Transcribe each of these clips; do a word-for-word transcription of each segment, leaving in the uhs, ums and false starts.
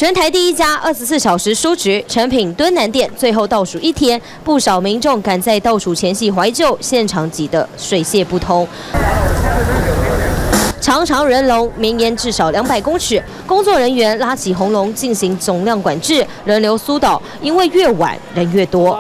全台第一家二十四小时书局诚品敦南店最后倒数一天，不少民众赶在倒数前夕怀旧，现场挤得水泄不通。长长人龙绵延至少两百公尺，工作人员拉起红龙进行总量管制，人流疏导，因为越晚人越多。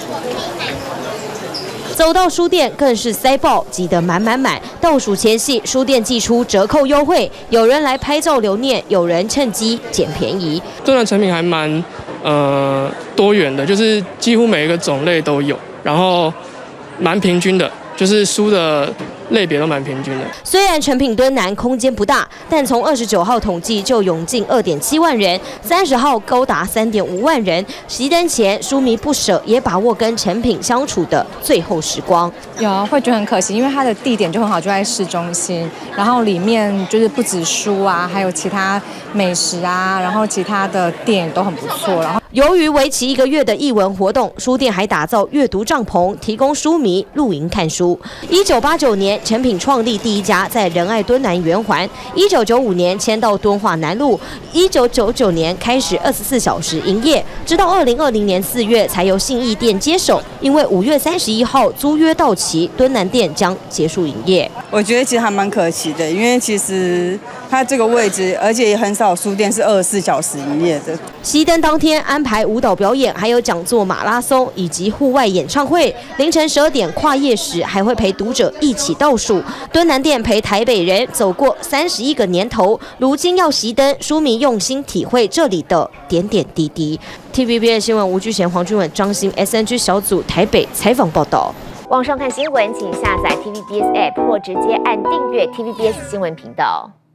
走到书店更是塞爆，挤得满满满。倒数前夕，书店寄出折扣优惠，有人来拍照留念，有人趁机捡便宜。 敦南诚品还蛮呃多元的，就是几乎每一个种类都有，然后蛮平均的，就是书的类别都蛮平均的。 虽然诚品敦南空间不大，但从二十九号统计就涌进二点七万人，三十号高达三点五万人。熄灯前，书迷不舍，也把握跟诚品相处的最后时光。 有会觉得很可惜，因为它的地点就很好，就在市中心，然后里面就是不止书啊，还有其他美食啊，然后其他的店都很不错。然后。 由于为期一个月的艺文活动，书店还打造阅读帐篷，提供书迷露营看书。一九八九年，诚品创立第一家在仁爱敦南圆环。一九九五年迁到敦化南路。一九九九年开始二十四小时营业，直到二零二零年四月才由信义店接手。因为五月三十一号租约到期，敦南店将结束营业。 我觉得其实还蛮可惜的，因为其实它这个位置，而且也很少书店是二十四小时营业的。 熄灯当天安排舞蹈表演，还有讲座、马拉松以及户外演唱会。凌晨十二点跨夜时，还会陪读者一起倒数。敦南店陪台北人走过三十一个年头，如今要熄灯，书迷用心体会这里的点点滴滴。T V B S 新闻吴居贤、黄君文、张欣 S N G 小组台北采访报道。 网上看新闻，请下载 T V B S App 或直接按订阅 T V B S 新闻频道。